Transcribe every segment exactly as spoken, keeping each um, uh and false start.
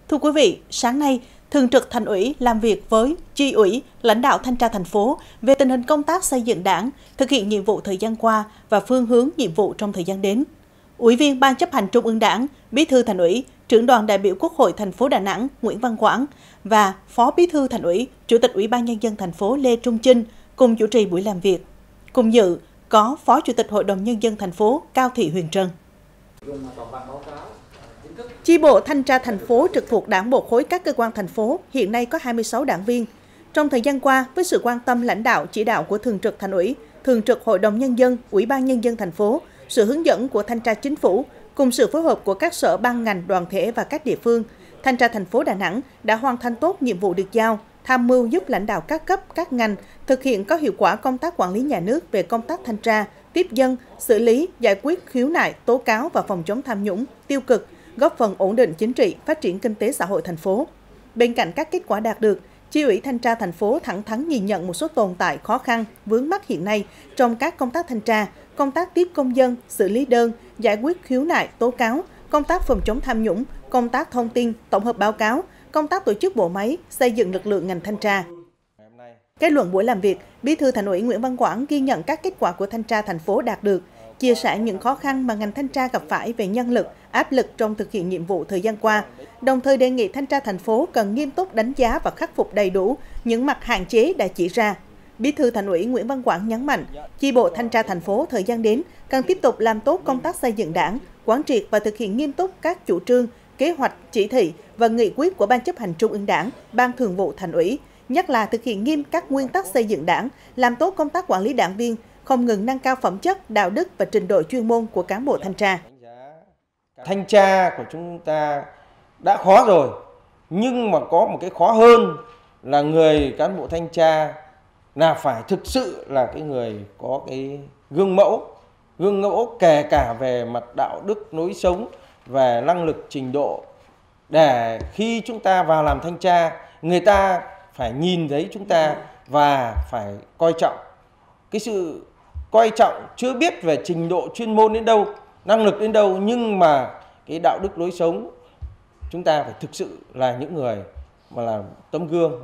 Thưa quý vị, sáng nay, Thường trực Thành ủy làm việc với Chi ủy, lãnh đạo thanh tra thành phố về tình hình công tác xây dựng Đảng, thực hiện nhiệm vụ thời gian qua và phương hướng nhiệm vụ trong thời gian đến. Ủy viên Ban chấp hành Trung ương Đảng, Bí thư Thành ủy, Trưởng đoàn đại biểu Quốc hội thành phố Đà Nẵng Nguyễn Văn Quảng và Phó Bí thư Thành ủy, Chủ tịch Ủy ban Nhân dân thành phố Lê Trung Chinh cùng chủ trì buổi làm việc. Cùng dự có Phó Chủ tịch Hội đồng Nhân dân thành phố Cao Thị Huyền Trân. Chi bộ thanh tra thành phố trực thuộc Đảng bộ khối các cơ quan thành phố hiện nay có hai mươi sáu đảng viên. Trong thời gian qua, với sự quan tâm lãnh đạo chỉ đạo của Thường trực Thành ủy, Thường trực Hội đồng Nhân dân, Ủy ban Nhân dân thành phố, sự hướng dẫn của Thanh tra Chính phủ, cùng sự phối hợp của các sở ban ngành đoàn thể và các địa phương, Thanh tra thành phố Đà Nẵng đã hoàn thành tốt nhiệm vụ được giao, tham mưu giúp lãnh đạo các cấp, các ngành thực hiện có hiệu quả công tác quản lý nhà nước về công tác thanh tra, tiếp dân, xử lý, giải quyết khiếu nại, tố cáo và phòng chống tham nhũng, tiêu cực, góp phần ổn định chính trị, phát triển kinh tế xã hội thành phố. Bên cạnh các kết quả đạt được, Chi ủy thanh tra thành phố thẳng thắn nhìn nhận một số tồn tại khó khăn, vướng mắc hiện nay trong các công tác thanh tra, công tác tiếp công dân, xử lý đơn, giải quyết khiếu nại, tố cáo, công tác phòng chống tham nhũng, công tác thông tin, tổng hợp báo cáo, công tác tổ chức bộ máy, xây dựng lực lượng ngành thanh tra. Kết luận buổi làm việc, Bí thư Thành ủy Nguyễn Văn Quảng ghi nhận các kết quả của thanh tra thành phố đạt được, chia sẻ những khó khăn mà ngành thanh tra gặp phải về nhân lực, áp lực trong thực hiện nhiệm vụ thời gian qua, đồng thời đề nghị thanh tra thành phố cần nghiêm túc đánh giá và khắc phục đầy đủ những mặt hạn chế đã chỉ ra. Bí thư Thành ủy Nguyễn Văn Quảng nhấn mạnh, chi bộ thanh tra thành phố thời gian đến cần tiếp tục làm tốt công tác xây dựng Đảng, quán triệt và thực hiện nghiêm túc các chủ trương, kế hoạch, chỉ thị và nghị quyết của Ban chấp hành Trung ương Đảng, Ban Thường vụ Thành ủy, nhất là thực hiện nghiêm các nguyên tắc xây dựng Đảng, làm tốt công tác quản lý đảng viên, không ngừng nâng cao phẩm chất, đạo đức và trình độ chuyên môn của cán bộ thanh tra. Thanh tra của chúng ta đã khó rồi, nhưng mà có một cái khó hơn là người cán bộ thanh tra là phải thực sự là cái người có cái gương mẫu, gương mẫu kể cả về mặt đạo đức, lối sống, về năng lực, trình độ, để khi chúng ta vào làm thanh tra, người ta phải nhìn thấy chúng ta và phải coi trọng. Cái sự coi trọng chưa biết về trình độ chuyên môn đến đâu, năng lực đến đâu, nhưng mà cái đạo đức lối sống chúng ta phải thực sự là những người mà là tấm gương.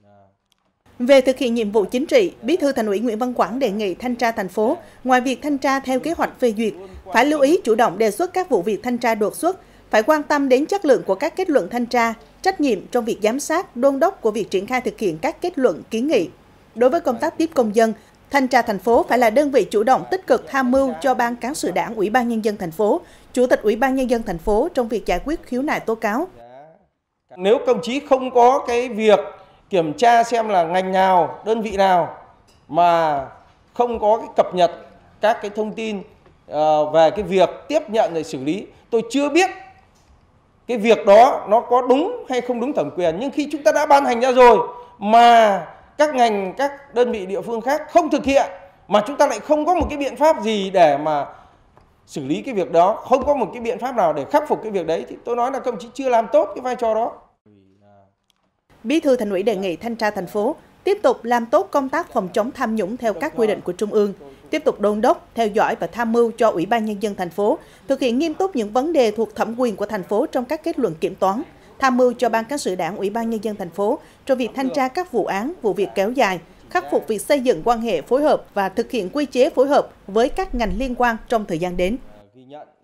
Về thực hiện nhiệm vụ chính trị, Bí thư Thành ủy Nguyễn Văn Quảng đề nghị thanh tra thành phố, ngoài việc thanh tra theo kế hoạch phê duyệt, phải lưu ý chủ động đề xuất các vụ việc thanh tra đột xuất, phải quan tâm đến chất lượng của các kết luận thanh tra, trách nhiệm trong việc giám sát, đôn đốc của việc triển khai thực hiện các kết luận kiến nghị. Đối với công tác tiếp công dân, thanh tra thành phố phải là đơn vị chủ động tích cực tham mưu cho Ban Cán sự Đảng Ủy ban Nhân dân thành phố, Chủ tịch Ủy ban Nhân dân thành phố trong việc giải quyết khiếu nại tố cáo. Nếu công chí không có cái việc kiểm tra xem là ngành nào, đơn vị nào mà không có cái cập nhật các cái thông tin uh, về cái việc tiếp nhận rồi xử lý, tôi chưa biết cái việc đó nó có đúng hay không đúng thẩm quyền. Nhưng khi chúng ta đã ban hành ra rồi mà các ngành, các đơn vị địa phương khác không thực hiện, mà chúng ta lại không có một cái biện pháp gì để mà xử lý cái việc đó, không có một cái biện pháp nào để khắc phục cái việc đấy, thì tôi nói là công chí chưa làm tốt cái vai trò đó. Bí thư Thành ủy đề nghị thanh tra thành phố tiếp tục làm tốt công tác phòng chống tham nhũng theo các quy định của Trung ương, tiếp tục đôn đốc, theo dõi và tham mưu cho Ủy ban Nhân dân thành phố thực hiện nghiêm túc những vấn đề thuộc thẩm quyền của thành phố trong các kết luận kiểm toán, tham mưu cho Ban Cán sự Đảng Ủy ban Nhân dân thành phố trong việc thanh tra các vụ án, vụ việc kéo dài, khắc phục việc xây dựng quan hệ phối hợp và thực hiện quy chế phối hợp với các ngành liên quan trong thời gian đến.